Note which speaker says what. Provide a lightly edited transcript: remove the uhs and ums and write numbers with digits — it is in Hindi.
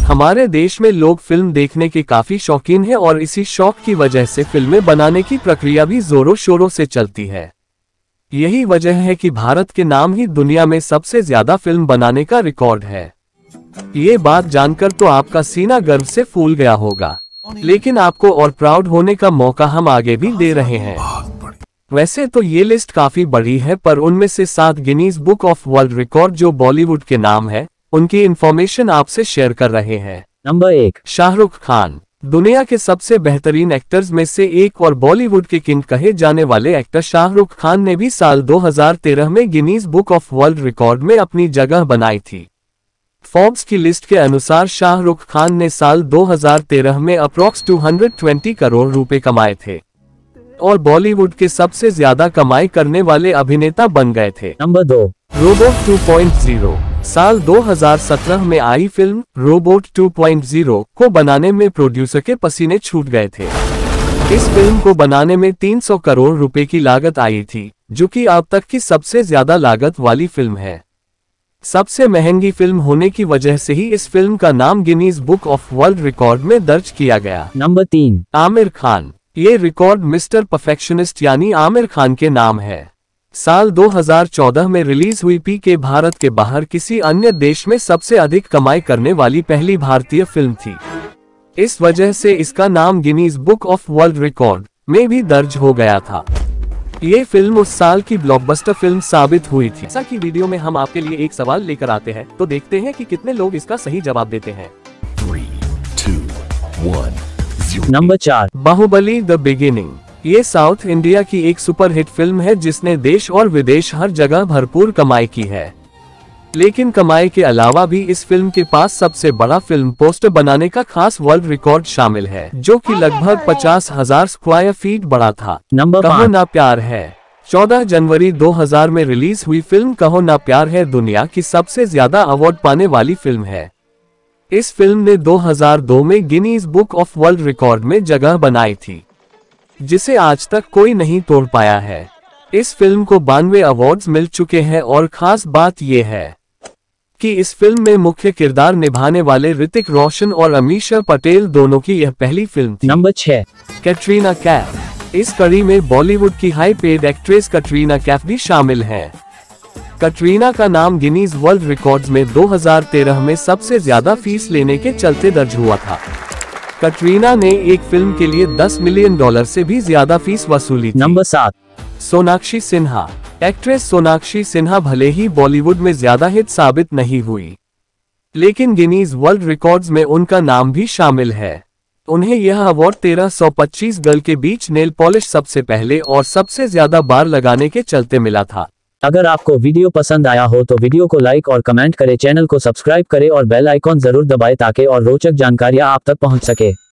Speaker 1: हमारे देश में लोग फिल्म देखने के काफी शौकीन हैं और इसी शौक की वजह से फिल्में बनाने की प्रक्रिया भी जोरों शोरों से चलती है। यही वजह है कि भारत के नाम ही दुनिया में सबसे ज्यादा फिल्म बनाने का रिकॉर्ड है। ये बात जानकर तो आपका सीना गर्व से फूल गया होगा, लेकिन आपको और प्राउड होने का मौका हम आगे भी दे रहे हैं। वैसे तो ये लिस्ट काफी बड़ी है, पर उनमें से 7 Guinness book of world record जो बॉलीवुड के नाम है, उनकी इंफॉर्मेशन आपसे शेयर कर रहे हैं।
Speaker 2: नंबर 1,
Speaker 1: शाहरुख खान। दुनिया के सबसे बेहतरीन एक्टर्स में से एक और बॉलीवुड के किंग कहे जाने वाले एक्टर शाहरुख खान ने भी साल 2013 में Guinness book of world record में अपनी जगह बनाई थी। फोर्ब्स की लिस्ट के अनुसार शाहरुख खान ने साल 2013 में अप्रॉक्स 220 करोड़ रुपए कमाए थे और बॉलीवुड के सबसे ज्यादा कमाई करने वाले अभिनेता बन गए थे।
Speaker 2: Number 2,
Speaker 1: Robot 2.0। साल 2017 में आई फिल्म रोबोट 2.0 को बनाने में प्रोड्यूसर के पसीने छूट गए थे। इस फिल्म को बनाने में 300 करोड़ रुपए की लागत आई थी, जो कि अब तक की सबसे ज्यादा लागत वाली फिल्म है। सबसे महंगी फिल्म होने की वजह से ही इस फिल्म का नाम Guinness book of world record में दर्ज किया गया।
Speaker 2: नंबर 3,
Speaker 1: आमिर खान। ये रिकॉर्ड मिस्टर परफेक्शनिस्ट यानी आमिर खान के नाम है। साल 2014 में रिलीज हुई पी के भारत के बाहर किसी अन्य देश में सबसे अधिक कमाई करने वाली पहली भारतीय फिल्म थी। इस वजह से इसका नाम Guinness book of world record में भी दर्ज हो गया था। ये फिल्म उस साल की ब्लॉकबस्टर फिल्म साबित हुई थी। जैसा कि वीडियो में हम आपके लिए एक सवाल लेकर आते हैं, तो देखते हैं कि कितने लोग इसका सही जवाब देते हैं।
Speaker 3: 3, 2, 1, 0।
Speaker 2: Number 4,
Speaker 1: Baahubali the beginning. ये साउथ इंडिया की एक सुपरहिट फिल्म है जिसने देश और विदेश हर जगह भरपूर कमाई की है। लेकिन कमाई के अलावा भी इस फिल्म के पास सबसे बड़ा फिल्म पोस्टर बनाने का खास वर्ल्ड रिकॉर्ड शामिल है, जो कि लगभग 50,000 स्क्वायर फीट बड़ा था।
Speaker 2: नंबर
Speaker 1: कहो
Speaker 2: 5,
Speaker 1: ना प्यार है। 14 जनवरी 2000 में रिलीज हुई फिल्म कहो ना प्यार है दुनिया की सबसे ज्यादा अवार्ड पाने वाली फिल्म है। इस फिल्म ने 2002 में Guinness book of world record में जगह बनाई थी, जिसे आज तक कोई नहीं तोड़ पाया है। इस फिल्म को 92 अवार्ड्स मिल चुके हैं और खास बात यह है कि इस फिल्म में मुख्य किरदार निभाने वाले ऋतिक रोशन और अमीषा पटेल दोनों की यह पहली फिल्म थी।
Speaker 2: नंबर 6,
Speaker 1: कैटरीना कैफ। इस कड़ी में बॉलीवुड की high paid actress Katrina Kaif भी शामिल है। कैटरीना का नाम गिनीज वर्ल्ड रिकॉर्ड्स में 2013 में सबसे ज्यादा फीस लेने के चलते दर्ज हुआ था। कैटरीना ने एक फिल्म के लिए $10 मिलियन से भी ज्यादा फीस वसूली थी।
Speaker 2: नंबर 7,
Speaker 1: सोनाक्षी सिन्हा। एक्ट्रेस सोनाक्षी सिन्हा भले ही बॉलीवुड में ज्यादा हिट साबित नहीं हुई, लेकिन गिनीज वर्ल्ड रिकॉर्ड्स में उनका नाम भी शामिल है। उन्हें यह अवार्ड 1325 गर्ल के बीच नेल पॉलिश सबसे पहले और सबसे ज्यादा बार लगाने के चलते मिला था।
Speaker 2: अगर आपको वीडियो पसंद आया हो तो वीडियो को लाइक और कमेंट करें, चैनल को सब्सक्राइब करें और बेल आइकॉन जरूर दबाएं ताकि और रोचक जानकारियां आप तक पहुंच सके।